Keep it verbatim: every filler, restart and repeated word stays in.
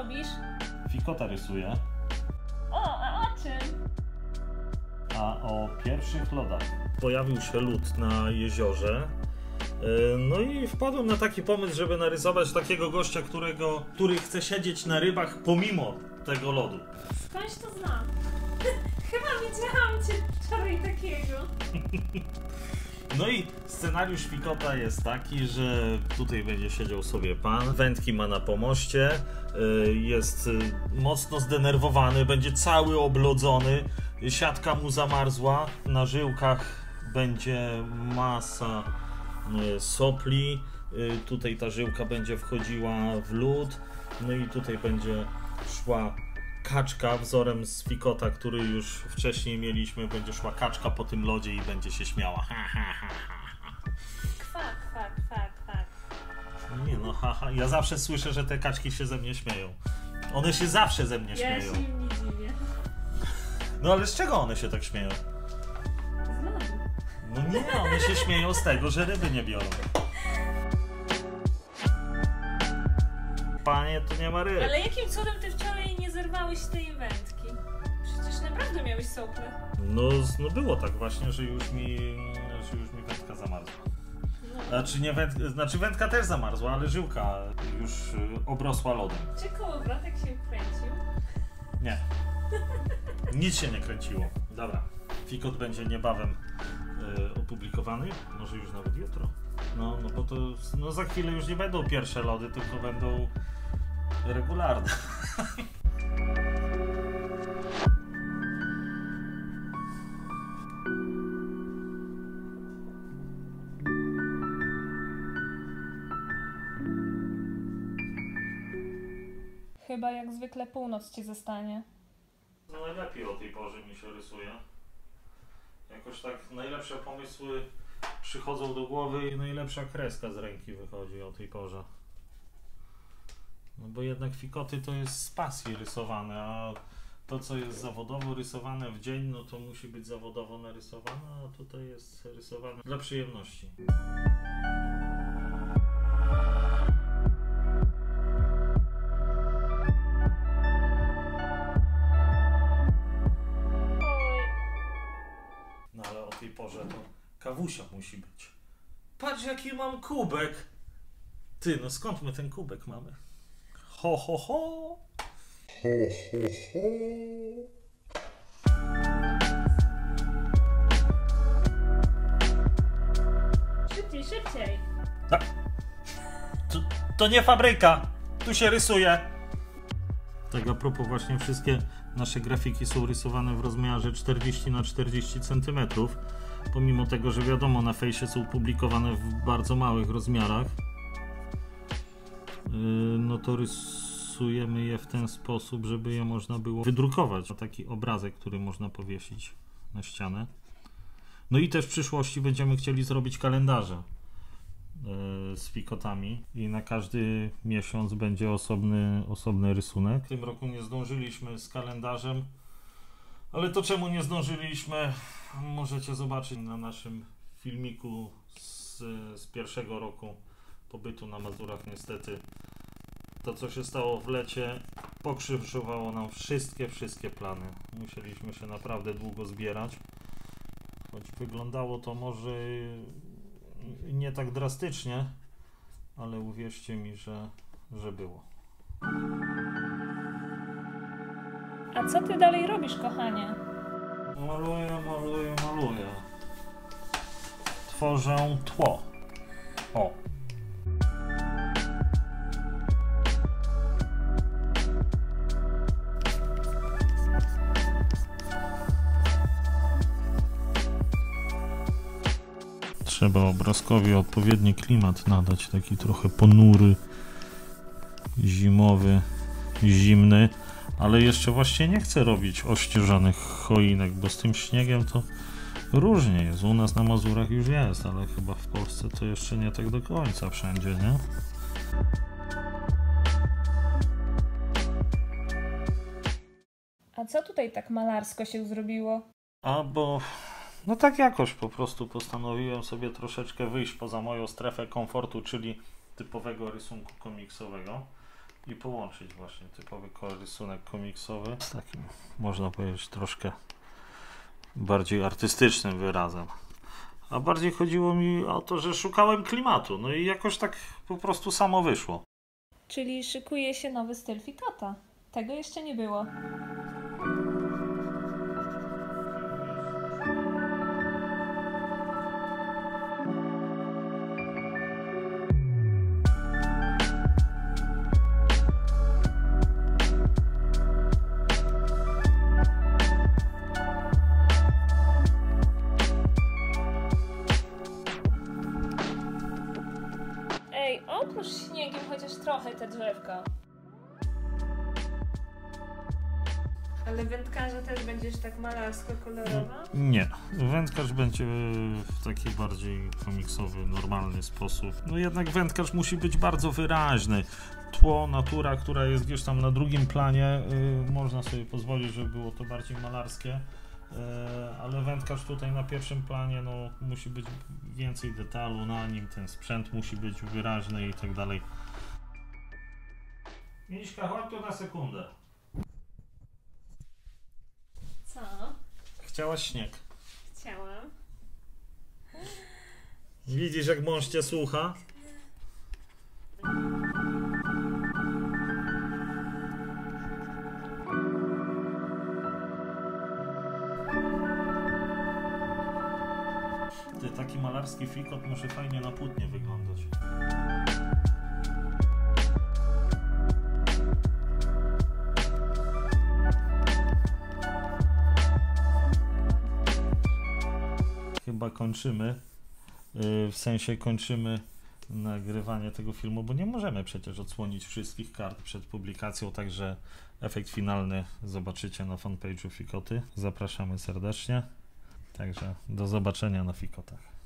robisz? Fikota rysuję. O, a o czym? A o pierwszych lodach. Pojawił się lód na jeziorze. No i wpadłem na taki pomysł, żeby narysować takiego gościa, którego, który chce siedzieć na rybach pomimo tego lodu. Skądś to znam. Chyba widziałam cię wczoraj takiego. No i scenariusz Fikota jest taki, że tutaj będzie siedział sobie pan, wędki ma na pomoście, jest mocno zdenerwowany, będzie cały oblodzony, siatka mu zamarzła, na żyłkach będzie masa sopli, tutaj ta żyłka będzie wchodziła w lód, no i tutaj będzie szła kaczka wzorem z Fikota, który już wcześniej mieliśmy, będzie szła kaczka po tym lodzie i będzie się śmiała. Ha, ha, ha, ha. Kwak, kwak, kwak, kwak. Nie no, haha, ja zawsze słyszę, że te kaczki się ze mnie śmieją. One się zawsze ze mnie Ja śmieją. się im nie dziwię. No ale z czego one się tak śmieją? Z lodu. No nie, one się śmieją z tego, że ryby nie biorą. Panie, tu nie ma ryb. Ale jakim cudem ty wczoraj nie zerwałeś tej wędki? Przecież naprawdę miałeś sople. No, no było tak właśnie, że już mi, że już mi wędka zamarzła. No. Znaczy, nie wędka, znaczy wędka też zamarzła, ale żyłka już obrosła lodem. Czy kołowrotek się kręcił? Nie. Nic się nie kręciło. Dobra. Fikot będzie niebawem y, opublikowany. Może już nawet jutro. No, no bo to no za chwilę już nie będą pierwsze lody, tylko będą regularne. Chyba jak zwykle północ ci zostanie. No najlepiej o tej porze mi się rysuje. Jakoś tak najlepsze pomysły przychodzą do głowy i najlepsza kreska z ręki wychodzi o tej porze. No bo jednak Fikoty to jest z pasji rysowane, a to co jest zawodowo rysowane w dzień, no to musi być zawodowo narysowane, a tutaj jest rysowane dla przyjemności. No ale o tej porze to kawusia musi być. Patrz jaki mam kubek! Ty, no skąd my ten kubek mamy? Ho, ho, ho! Ho, ho, ho! Szybciej, szybciej! No. To, to nie fabryka! Tu się rysuje! Tak a propos, właśnie wszystkie nasze grafiki są rysowane w rozmiarze czterdzieści na czterdzieści centymetrów. Pomimo tego, że wiadomo, na fejsie są publikowane w bardzo małych rozmiarach, no to rysujemy je w ten sposób, żeby je można było wydrukować. Taki obrazek, który można powiesić na ścianę. No i też w przyszłości będziemy chcieli zrobić kalendarze z Fikotami i na każdy miesiąc będzie osobny, osobny rysunek. W tym roku nie zdążyliśmy z kalendarzem, ale to czemu nie zdążyliśmy, możecie zobaczyć na naszym filmiku z, z pierwszego roku pobytu na Mazurach. Niestety to, co się stało w lecie, pokrzyżowało nam wszystkie, wszystkie plany. Musieliśmy się naprawdę długo zbierać, choć wyglądało to może nie tak drastycznie, ale uwierzcie mi, że, że było. A co ty dalej robisz, kochanie? Maluję, maluję, maluję. Tworzę tło. O. Trzeba obrazkowi odpowiedni klimat nadać, taki trochę ponury, zimowy, zimny, ale jeszcze właśnie nie chcę robić ościeżanych choinek, bo z tym śniegiem to różnie jest. U nas na Mazurach już jest, ale chyba w Polsce to jeszcze nie tak do końca wszędzie, nie? A co tutaj tak malarsko się zrobiło? A bo... No tak jakoś po prostu postanowiłem sobie troszeczkę wyjść poza moją strefę komfortu, czyli typowego rysunku komiksowego. i połączyć właśnie typowy rysunek komiksowy z takim, można powiedzieć, troszkę bardziej artystycznym wyrazem. A bardziej chodziło mi o to, że szukałem klimatu, no i jakoś tak po prostu samo wyszło. Czyli szykuje się nowy styl Ficota. Tego jeszcze nie było. Ej, oprócz śniegiem chociaż trochę te drzewka. Ale wędkarza też będziesz tak malarsko kolorowa? Nie, wędkarz będzie w taki bardziej komiksowy, normalny sposób. No jednak wędkarz musi być bardzo wyraźny. Tło, natura, która jest gdzieś tam na drugim planie, yy, można sobie pozwolić, żeby było to bardziej malarskie, yy, ale wędkarz tutaj na pierwszym planie, no musi być więcej detalu na nim, ten sprzęt musi być wyraźny i tak dalej. Miśka, chodź tu na sekundę. Co? Chciałaś śnieg. Chciałam. Widzisz, jak mąż cię słucha? Ty, taki malarski Ficot może fajnie na płótnie wyglądać. Chyba kończymy, w sensie kończymy nagrywanie tego filmu, bo nie możemy przecież odsłonić wszystkich kart przed publikacją, także efekt finalny zobaczycie na fanpage'u Ficoty. Zapraszamy serdecznie, także do zobaczenia na Ficotach.